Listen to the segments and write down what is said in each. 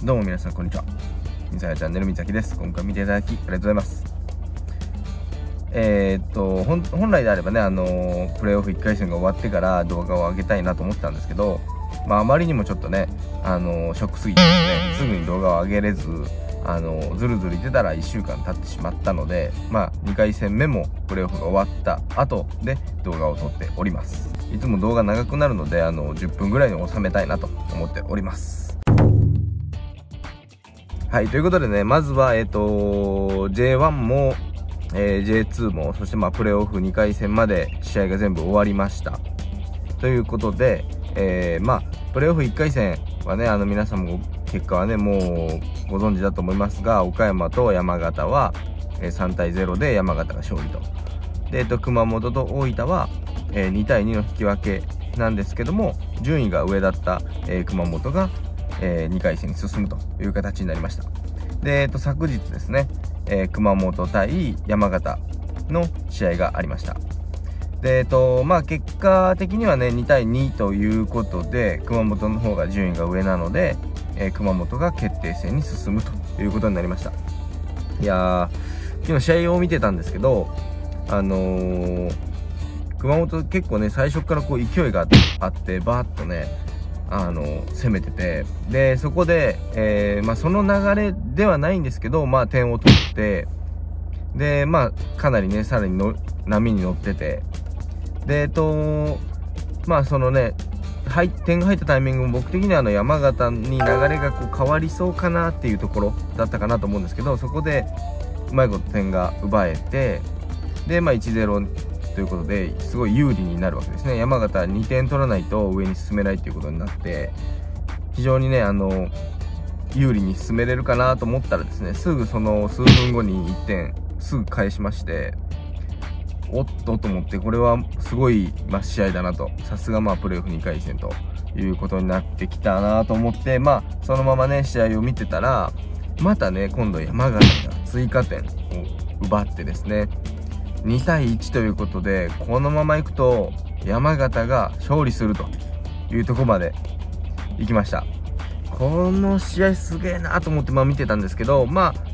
どうも皆さんこんにちは。みさやチャンネルみさきです。今回見ていただきありがとうございます。本来であればね、プレーオフ1回戦が終わってから動画を上げたいなと思ってたんですけど、あまりにもちょっとね、ショックすぎてですね、すぐに動画を上げれず、ずるずるいってたら1週間経ってしまったので、2回戦目もプレーオフが終わった後で動画を撮っております。いつも動画長くなるので、10分ぐらいに収めたいなと思っております。はい、ということでね、まずは、J1 も、J2 も、そしてプレーオフ2回戦まで試合が全部終わりました。ということで、プレーオフ1回戦はね、皆さんも結果はね、もうご存知だと思いますが、岡山と山形は、3対0で山形が勝利と。で、熊本と大分は、2対2の引き分けなんですけども、順位が上だった、熊本が、2回戦に進むという形になりました。で、昨日ですね、熊本対山形の試合がありました。で、結果的にはね、2対2ということで、熊本の方が順位が上なので、熊本が決定戦に進むということになりました。いやー、昨日試合を見てたんですけど、熊本結構ね、最初からこう勢いがあって、バーッとね、攻めてて、でそこで、その流れではないんですけど、点を取って、でかなりね、さらに波に乗ってて、でそのね、点が入ったタイミングも僕的には山形に流れがこう変わりそうかなっていうところだったかなと思うんですけど、そこでうまいこと点が奪えて、で1-0ということですごい有利になるわけですね。山形は2点取らないと上に進めないということになって、非常にね有利に進めれるかなと思ったらですね、すぐその数分後に1点すぐ返しまして、おっとと思って、これはすごい試合だなと、さすがプレーオフ2回戦ということになってきたなと思って、そのままね試合を見てたら、またね今度山形が追加点を奪ってですね、2対1ということで、このままいくと山形が勝利するというところまで行きました。この試合すげえなと思って見てたんですけど、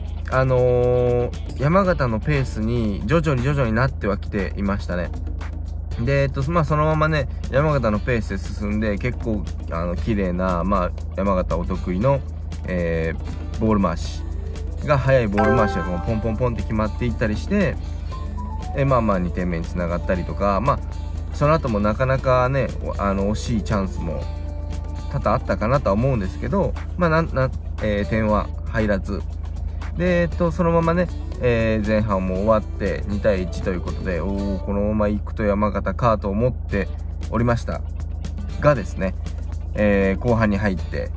山形のペースに徐々になってはきていましたね。で、そのままね山形のペースで進んで、結構綺麗な、山形お得意の、ボール回しが、速いボール回しがポンポンポンって決まっていったりして、2点目につながったりとか、その後もなかなかね惜しいチャンスも多々あったかなとは思うんですけど、点は入らずで、そのままね、前半も終わって2対1ということで、このまま行くと山形かと思っておりましたがですね、後半に入って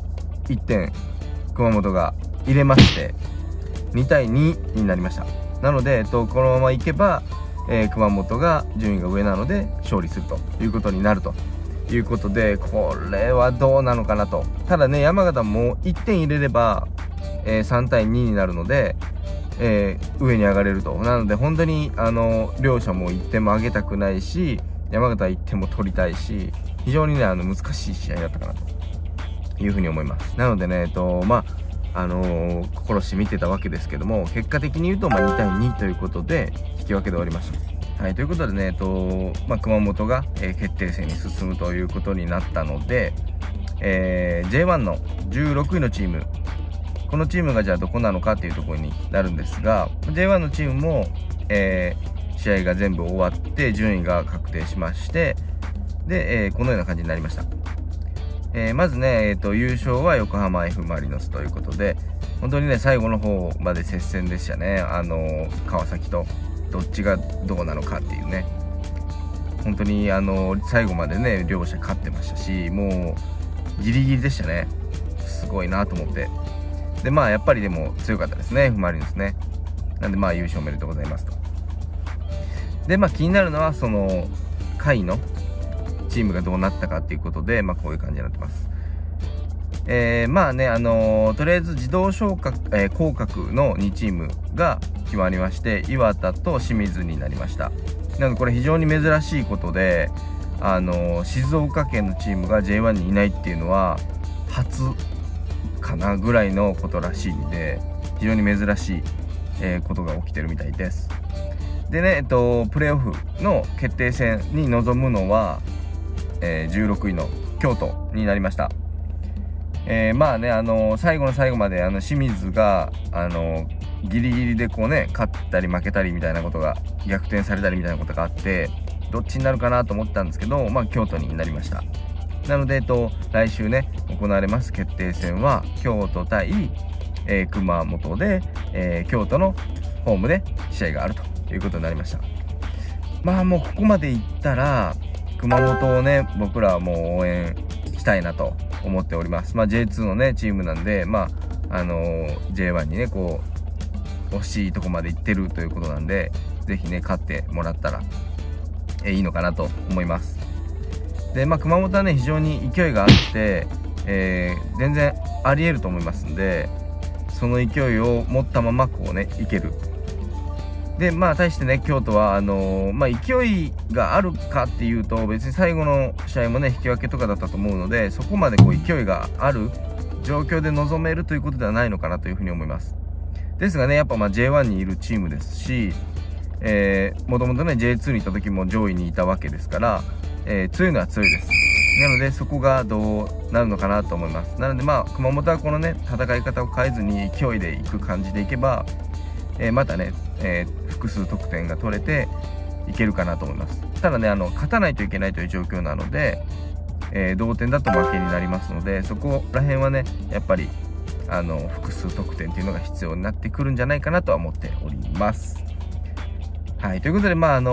1点熊本が入れまして、2対2になりました。なので、このままいけば、熊本が順位が上なので勝利するということになるということで、これはどうなのかなと。ただね、山形も1点入れれば、3対2になるので、上に上がれると。なので本当に両者も1点も上げたくないし、山形は1点も取りたいし、非常にね難しい試合だったかなというふうに思います。なのでね、心して見てたわけですけども、結果的に言うと2対2ということで引き分けで終わりました。はい、ということでね、熊本が、決定戦に進むということになったので、J1 の16位のチーム、このチームがじゃあどこなのかっていうところになるんですが、 J1 のチームも、試合が全部終わって順位が確定しまして、で、このような感じになりました。まずね、優勝は横浜 F ・マリノスということで、本当にね最後の方まで接戦でしたね。川崎とどっちがどうなのかっていうね、本当に最後までね両者勝ってましたし、もうギリギリでしたね。すごいなと思って、でやっぱりでも強かったですね、F ・マリノスね。なんで優勝おめでとうございますと。で気になるのはその下位のチームがどうなったかっていうことで、こういう感じになってます。とりあえず自動昇格、降格の2チームが決まりまして、磐田と清水になりました。なのでこれ非常に珍しいことで、静岡県のチームが J1 にいないっていうのは初かなぐらいのことらしいんで、非常に珍しい、ことが起きてるみたいです。でね、プレーオフの決定戦に臨むのは、16位の京都になりました。まあね、最後の最後まで清水がギリギリでこうね、勝ったり負けたりみたいなことが、逆転されたりみたいなことがあって、どっちになるかなと思ったんですけど、まあ京都になりました。なので、来週ね行われます決定戦は京都対、熊本で、京都のホームで試合があるということになりました。まあもうここまでいったら熊本をね、僕らはもう応援したいなと思っております。まあ J2 のねチームなんで、まあJ1 にねこう惜しいとこまで行ってるということなんで、ぜひね勝ってもらったらいいのかなと思います。で、まあ熊本はね非常に勢いがあって、全然ありえると思いますんで、その勢いを持ったままこうねいける。で、まあ対してね京都はまあ勢いがあるかっていうと、別に最後の試合もね引き分けとかだったと思うので、そこまでこう勢いがある状況で臨めるということではないのかなというふうに思います。ですがね、やっぱまあ J1 にいるチームですし、もともとね J2 にいた時も上位にいたわけですから、強いのは強いです。なのでそこがどうなるのかなと思います。なのでまあ熊本はこのね戦い方を変えずに勢いでいく感じでいけば、またね、複数得点が取れていけるかなと思います。ただね勝たないといけないという状況なので、同点だと負けになりますので、そこら辺はねやっぱり複数得点っていうのが必要になってくるんじゃないかなとは思っております。はい、ということでまあ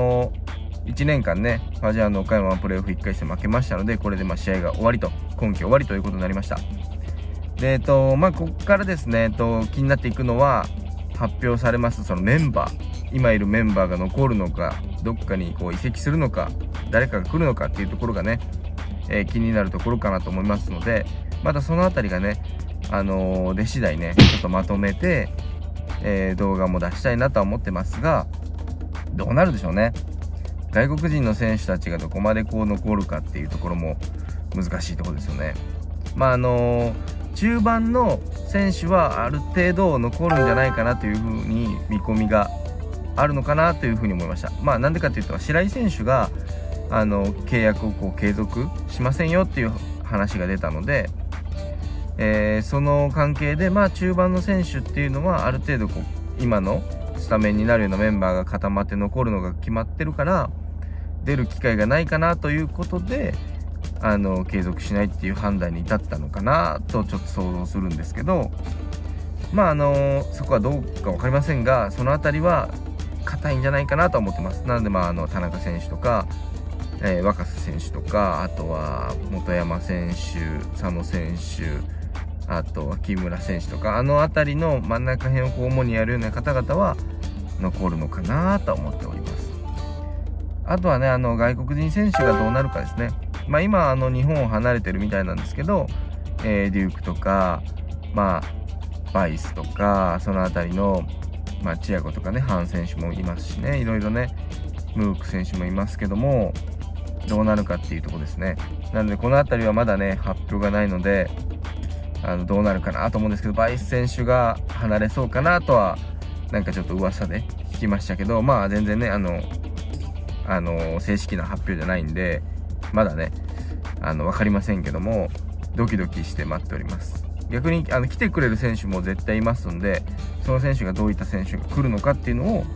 1年間ねファジアーノ岡山はプレーオフ1回戦負けましたので、これでまあ試合が終わりと、今季終わりということになりました。でまあここからですね気になっていくのは、発表されますそのメンバー、今いるメンバーが残るのか、どっかにこう移籍するのか、誰かが来るのかっていうところがね、気になるところかなと思いますので、またそのあたりがね出次第ねちょっとまとめて、動画も出したいなとは思ってますが、どうなるでしょうね。外国人の選手たちがどこまでこう残るかっていうところも難しいところですよね。まあ中盤の選手はある程度残るんじゃないかなというふうに見込みがあるのかなというふうに思いました。まあなんでかというと、白井選手が契約をこう継続しませんよっていう話が出たので、その関係でまあ中盤の選手っていうのはある程度こう今のスタメンになるようなメンバーが固まって残るのが決まってるから、出る機会がないかなということで継続しないっていう判断に至ったのかなとちょっと想像するんですけど、まあそこはどうか分かりませんが、その辺りは硬いんじゃないかなと思ってます。なのでまあ田中選手とか、若狭選手とか、あとは本山選手、佐野選手、あとは木村選手とか、辺りの真ん中辺をこう主にやるような方々は残るのかなと思っております。あとはね外国人選手がどうなるかですね。まあ今日本を離れてるみたいなんですけど、デュークとかまあバイスとか、その辺りのまあチアゴとかね、ハン選手もいますしね、いろいろねムーク選手もいますけども、どうなるかっていうところですね。なのでこの辺りはまだね発表がないので、どうなるかなと思うんですけど、バイス選手が離れそうかなとはなんかちょっと噂で聞きましたけど、まあ全然ね正式な発表じゃないんでまだね分かりませんけども、ドキドキして待っております。逆に来てくれる選手も絶対いますんで、その選手がどういった選手が来るのかっていうのを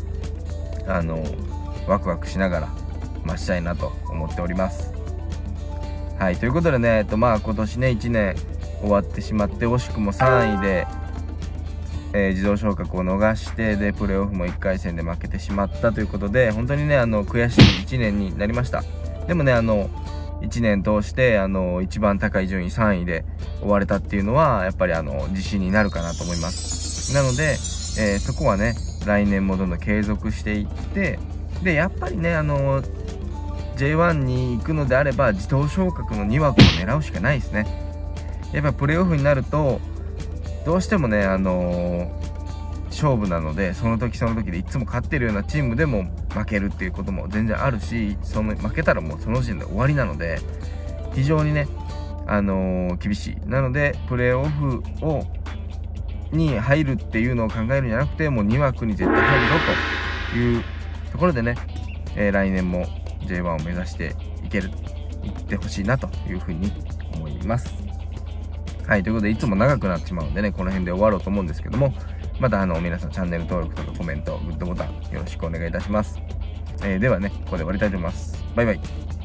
ワクワクしながら待ちたいなと思っております。はい、ということでねまあ今年ね1年終わってしまって、惜しくも3位で、自動昇格を逃して、でプレーオフも1回戦で負けてしまったということで、本当にね悔しい1年になりました。でもね1年通して一番高い順位3位で終われたっていうのはやっぱり自信になるかなと思います。なので、そこはね来年もどんどん継続していって、でやっぱりねJ1 に行くのであれば自動昇格の2枠を狙うしかないですね。やっぱプレーオフになるとどうしてもね勝負なので、その時その時でいつも勝ってるようなチームでも負けるっていうことも全然あるし、負けたらもうその時点で終わりなので、非常にね厳しい。なので、プレーオフに入るっていうのを考えるんじゃなくて、もう2枠に絶対入るぞというところでね、来年も J1 を目指していってほしいなというふうに思います。はい、ということでいつも長くなってしまうんでね、この辺で終わろうと思うんですけども、また皆さんチャンネル登録とかコメント、グッドボタンよろしくお願いいたします。ではね、ここで終わりたいと思います。バイバイ。